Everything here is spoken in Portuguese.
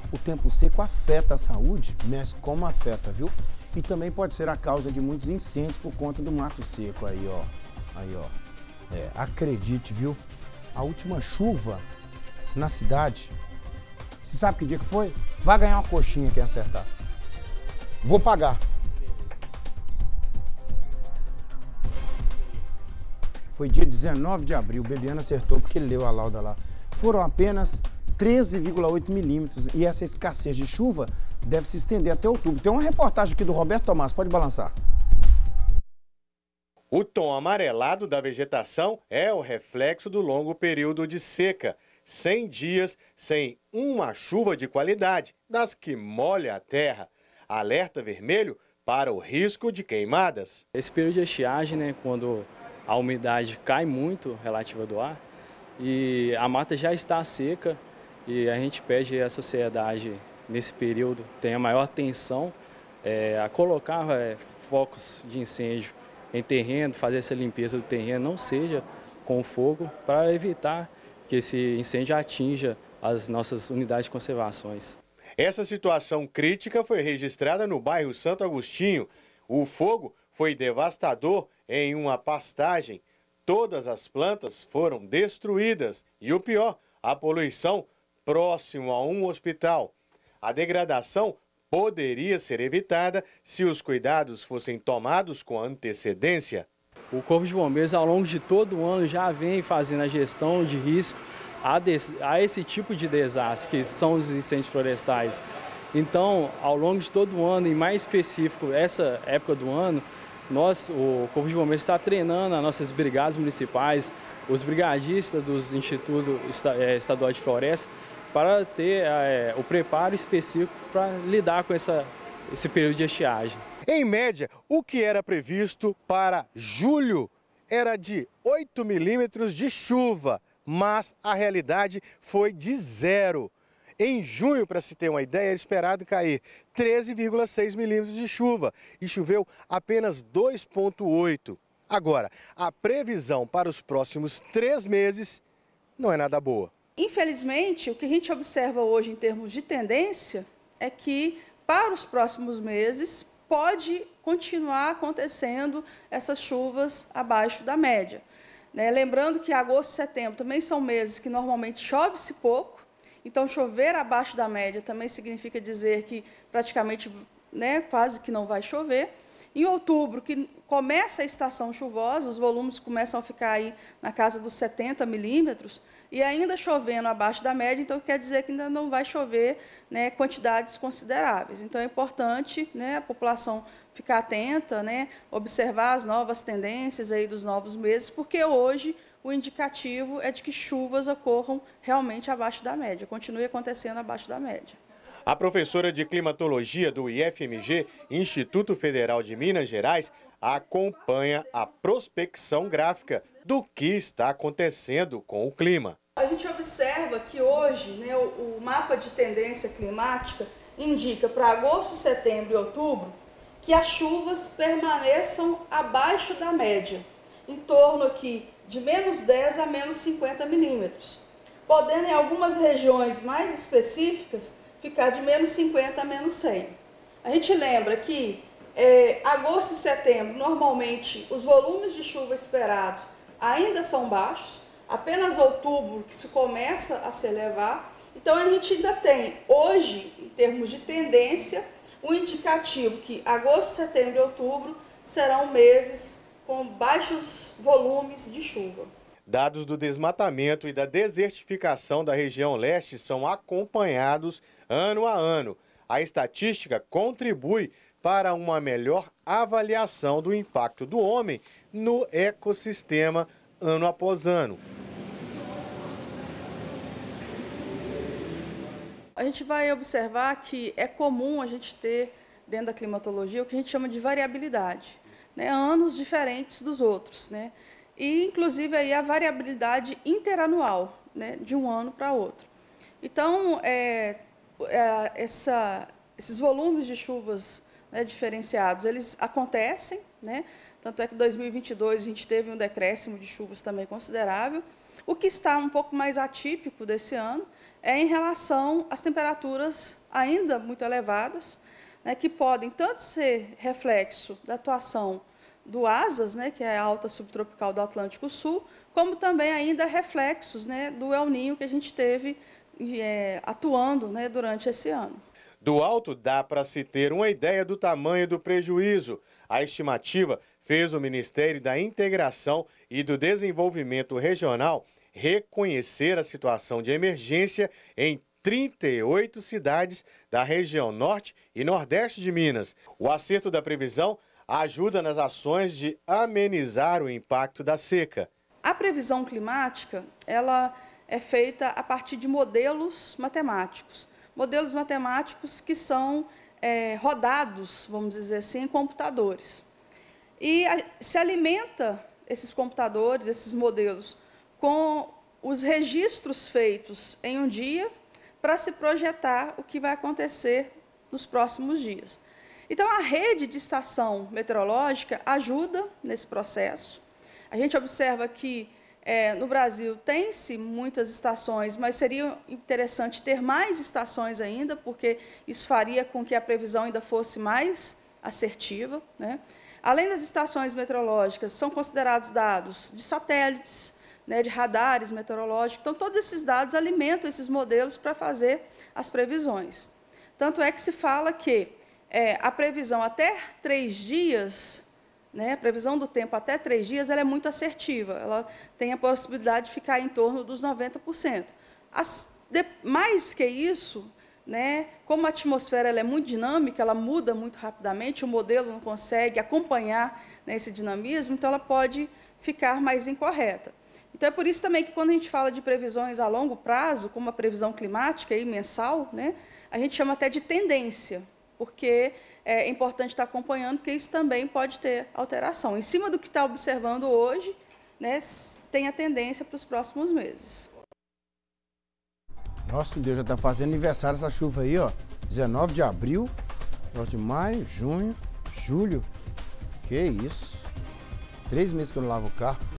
O tempo seco afeta a saúde, mas como afeta, viu? E também pode ser a causa de muitos incêndios por conta do mato seco aí, ó. Aí, ó. Acredite, viu? A última chuva na cidade, você sabe que dia que foi? Vai ganhar uma coxinha quem acertar. Vou pagar. Foi dia 19 de abril, o Bebiano acertou porque ele leu a lauda lá. Foram apenas 13,8 milímetros e essa escassez de chuva deve se estender até outubro. Tem uma reportagem aqui do Roberto Tomás, pode balançar. O tom amarelado da vegetação é o reflexo do longo período de seca. 100 dias sem uma chuva de qualidade, das que molha a terra. Alerta vermelho para o risco de queimadas. Esse período de estiagem, né, quando a umidade cai muito relativa do ar e a mata já está seca e a gente pede à sociedade, nesse período, tenha maior atenção a colocar focos de incêndio em terreno, fazer essa limpeza do terreno, não seja com fogo, para evitar que esse incêndio atinja as nossas unidades de conservações. Essa situação crítica foi registrada no bairro Santo Agostinho. O fogo foi devastador em uma pastagem. Todas as plantas foram destruídas e o pior, a poluição próximo a um hospital. A degradação poderia ser evitada se os cuidados fossem tomados com antecedência. O Corpo de Bombeiros, ao longo de todo o ano, já vem fazendo a gestão de risco a esse tipo de desastre, que são os incêndios florestais. Então, ao longo de todo o ano, e mais específico, essa época do ano, o Corpo de Bombeiros está treinando as nossas brigadas municipais, os brigadistas dos Institutos Estaduais de Floresta, para ter o preparo específico para lidar com esse período de estiagem. Em média, o que era previsto para julho era de 8 milímetros de chuva, mas a realidade foi de 0. Em junho, para se ter uma ideia, era esperado cair 13,6 milímetros de chuva e choveu apenas 2,8. Agora, a previsão para os próximos 3 meses não é nada boa. Infelizmente, o que a gente observa hoje em termos de tendência é que, para os próximos meses, pode continuar acontecendo essas chuvas abaixo da média. Lembrando que agosto e setembro também são meses que normalmente chove-se pouco, então chover abaixo da média também significa dizer que praticamente quase que não vai chover. Em outubro, que começa a estação chuvosa, os volumes começam a ficar aí na casa dos 70 milímetros, e ainda chovendo abaixo da média, então quer dizer que ainda não vai chover quantidades consideráveis. Então é importante a população ficar atenta, observar as novas tendências aí dos novos meses, porque hoje o indicativo é de que chuvas ocorram realmente abaixo da média, continue acontecendo abaixo da média. A professora de climatologia do IFMG, Instituto Federal de Minas Gerais, acompanha a prospecção gráfica do que está acontecendo com o clima. A gente observa que hoje o mapa de tendência climática indica para agosto, setembro e outubro que as chuvas permaneçam abaixo da média, em torno aqui de menos 10 a menos 50 milímetros, podendo em algumas regiões mais específicas ficar de menos 50 a menos 100. A gente lembra que agosto e setembro, normalmente, os volumes de chuva esperados ainda são baixos, apenas outubro que se começa a se elevar. Então, a gente ainda tem, hoje, em termos de tendência, um indicativo que agosto, setembro e outubro serão meses com baixos volumes de chuva. Dados do desmatamento e da desertificação da região leste são acompanhados ano a ano. A estatística contribui para uma melhor avaliação do impacto do homem no ecossistema ano após ano. A gente vai observar que é comum a gente ter, dentro da climatologia, o que a gente chama de variabilidade, anos diferentes dos outros, e, inclusive, aí a variabilidade interanual, de um ano para outro. Então, esses volumes de chuvas diferenciados, eles acontecem, tanto é que em 2022 a gente teve um decréscimo de chuvas também considerável. O que está um pouco mais atípico desse ano é em relação às temperaturas ainda muito elevadas, né, que podem tanto ser reflexo da atuação do ASAS, né, que é a alta subtropical do Atlântico Sul, como também ainda reflexos, né, do El Niño que a gente teve atuando, né, durante esse ano. Do alto dá para se ter uma ideia do tamanho do prejuízo. A estimativa fez o Ministério da Integração e do Desenvolvimento Regional reconhecer a situação de emergência em 38 cidades da região norte e nordeste de Minas. O acerto da previsão ajuda nas ações de amenizar o impacto da seca. A previsão climática, ela é feita a partir de modelos matemáticos que são rodados, vamos dizer assim, em computadores. E se alimenta esses computadores, esses modelos, com os registros feitos em um dia para se projetar o que vai acontecer nos próximos dias. Então, a rede de estação meteorológica ajuda nesse processo. A gente observa que no Brasil tem-se muitas estações, mas seria interessante ter mais estações ainda, porque isso faria com que a previsão ainda fosse mais assertiva, né? Além das estações meteorológicas, são considerados dados de satélites, né, de radares meteorológicos. Então, todos esses dados alimentam esses modelos para fazer as previsões. Tanto é que se fala que a previsão até 3 dias, né, a previsão do tempo até 3 dias, ela é muito assertiva. Ela tem a possibilidade de ficar em torno dos 90%. Mais que isso, né, como a atmosfera ela é muito dinâmica, ela muda muito rapidamente, o modelo não consegue acompanhar, né, esse dinamismo, então ela pode ficar mais incorreta. Então, é por isso também que, quando a gente fala de previsões a longo prazo, como a previsão climática aí, mensal, né, a gente chama até de tendência, porque é importante estar acompanhando, porque isso também pode ter alteração. Em cima do que está observando hoje, né, tem a tendência para os próximos meses. Nossa, Deus, já está fazendo aniversário essa chuva aí, ó. 19 de abril, 9 de maio, junho, julho. Que isso. 3 meses que eu não lavo o carro.